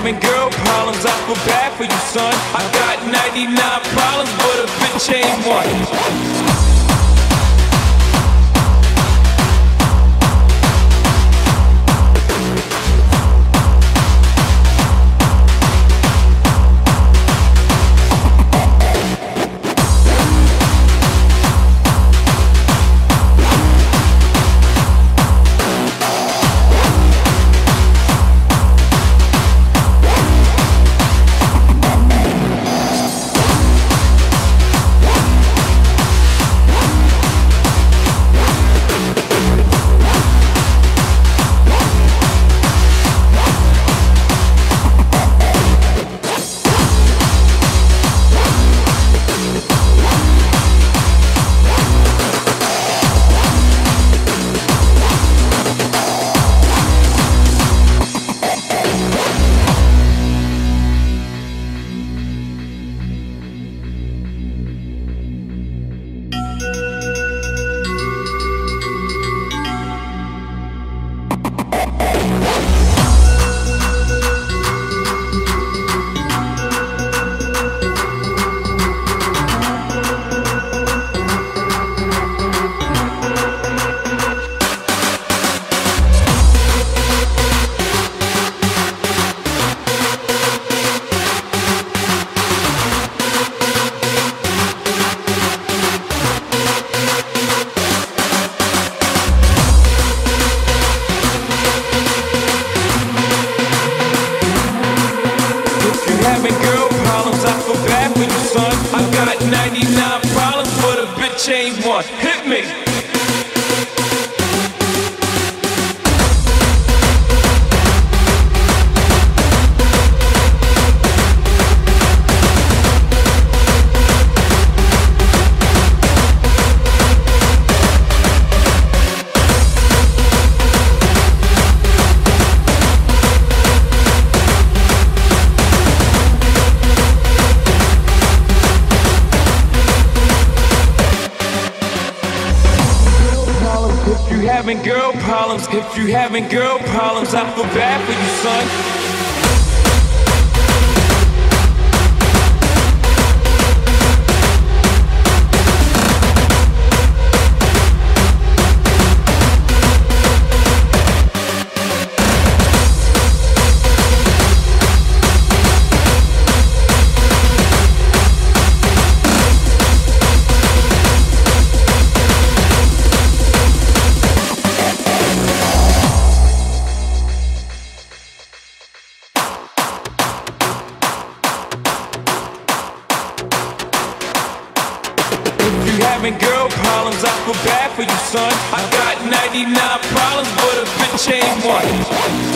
having girl problems, I feel bad for you, son. I got 99 problems, but a bitch ain't one. Having girl problems, I feel bad for you, son. I got 99 problems, but a bitch ain't one. Hit me. Having girl problems, if you having girl problems, I feel bad for you, son. Having girl problems, I feel bad for you, son. I got 99 problems, but a bitch ain't one.